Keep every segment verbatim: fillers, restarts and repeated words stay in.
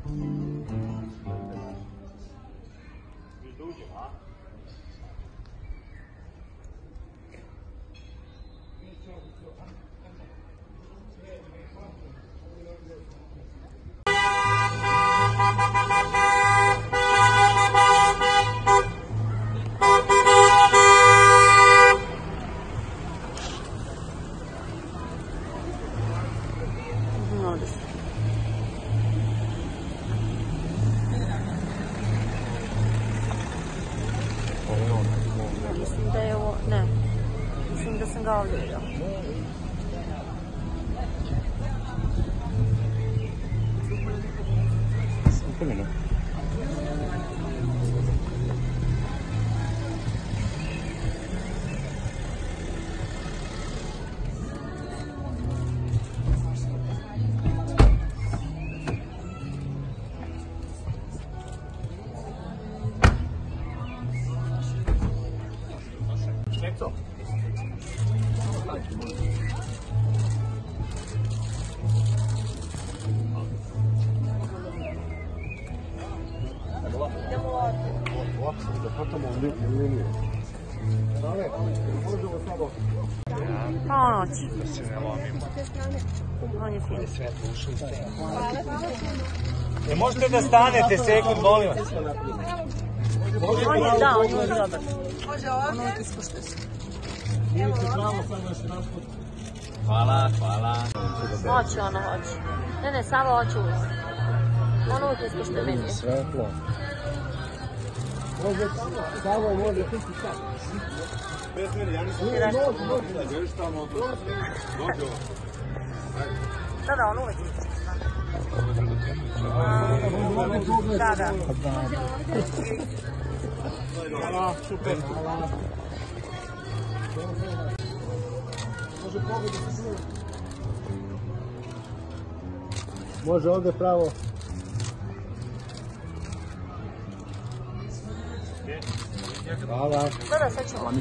Mislim da je ovo, ne, mislim da sam ga ovdje vidjela. Co? Pa ono će. Da se ne lomimo. On je fin. Sve slušajte. E, možete da stanete sekund, molim vas. On je, da, on je uvijek dobar. On uvijek ispuštuje se. Hvala, hvala. Hoće ono, hoće. Ne, ne, samo hoće uvijek. On uvijek ispuštuje meni. Svetlo. Može samo, može ti ti sad. Bez mene, ja nisam da gledaš tamo dođe. Da, da, on uvijek ispuštuje. Da, da. Hvala, super. Može pogledati se snima. Može ovdje pravo. Hvala. Da, da, sad ćemo.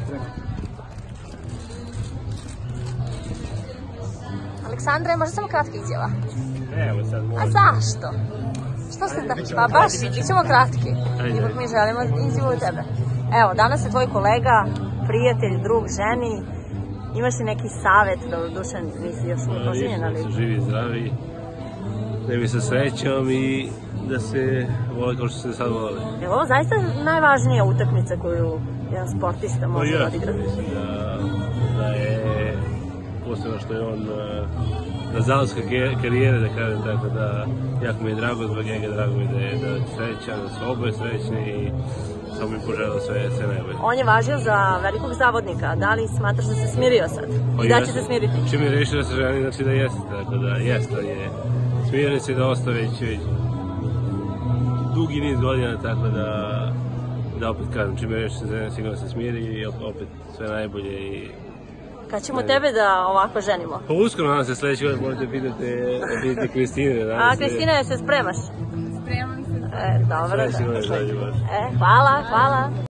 Aleksandre, može samo kratka izjava? Evo sad A zašto? Što ste da... Pa baš, bit ćemo kratki. Ipak mi želimo izjavu od tebe. Evo, danas je tvoj kolega, prijatelj, drug, ženi. Imaš li neki savjet, da dušan nisi još upoženjen, ali... Da se živi, zdravi, da bi se srećom i da se vole kao što se sad vole. Je li ovo zaista najvažnija utakmica koju jedan sportista može odigrati? Mislim da, da je, posebno što je on na zalasku karijere, da kažem tako, da jako mi je drago zbog njega, drago mi da je da je srećan, da su oboje srećni i samo mi poželao sve, sve najbolje. On je važio za velikog zavodnika, da li smatraš da se smirio sad? I da će se smiriti? Čim je rešio da se ženi, znači da jeste, tako da jeste, on je smirio se dosta već, već dugi niz godina, tako da, da opet kažem, čim je rešio da se ženi, sigurno se smiri i opet sve najbolje i... Kad ćemo tebe da ovako ženimo? Pa uskoro nadam se sledeći godin možete pitati, pitati Kristine. A Kristina, je se spremaš? Spremam se. E, dobro da. Sledeći godin zađe baš. E, hvala, hvala.